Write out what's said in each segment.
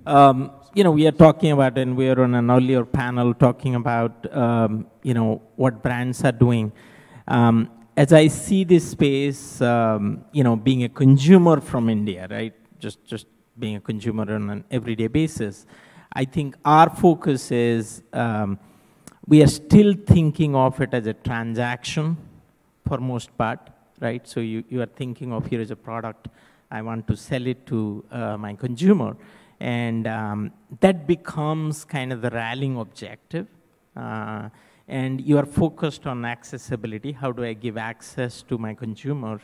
We are talking about, and we are on an earlier panel talking about, what brands are doing. As I see this space, being a consumer from India, right? Just being a consumer on an everyday basis, I think our focus is we are still thinking of it as a transaction for most part, right? So you are thinking of, here is a product, I want to sell it to my consumer. And that becomes kind of the rallying objective. And you are focused on accessibility. How do I give access to my consumer,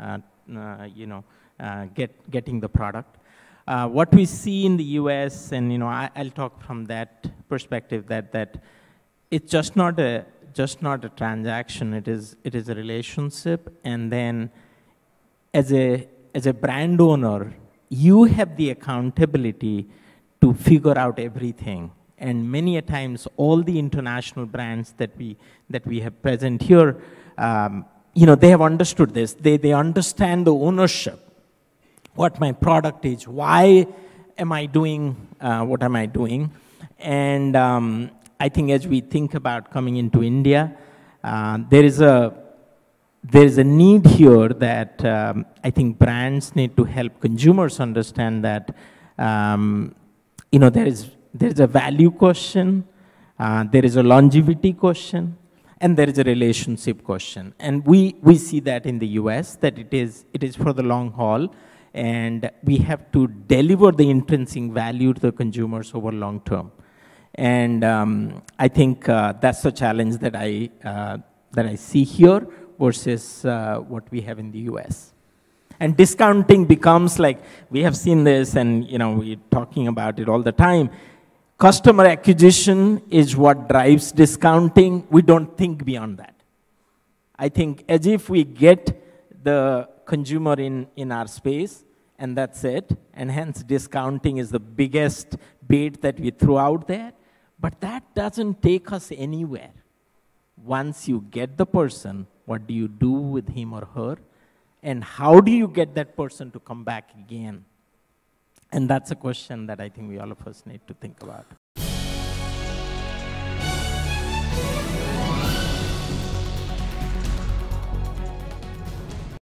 getting the product? What we see in the US, and I'll talk from that perspective, that it's just not a transaction. It is a relationship. And then as a brand owner, you have the accountability to figure out everything. And many a times, all the international brands that we have present here, they have understood this. They understand the ownership, what my product is, why am I doing what am I doing. And I think as we think about coming into India, there is a need here that I think brands need to help consumers understand that, there is a value question, there is a longevity question, and there is a relationship question. And we see that in the US, that it is for the long haul, and we have to deliver the intrinsic value to the consumers over long term. And I think that's the challenge that I see here versus what we have in the US. And discounting becomes like, we have seen this, and we're talking about it all the time. Customer acquisition is what drives discounting. We don't think beyond that. I think as if we get the consumer in our space, and that's it, and hence discounting is the biggest bait that we throw out there. But that doesn't take us anywhere. Once you get the person, what do you do with him or her? And how do you get that person to come back again? And that's a question that I think all of us need to think about.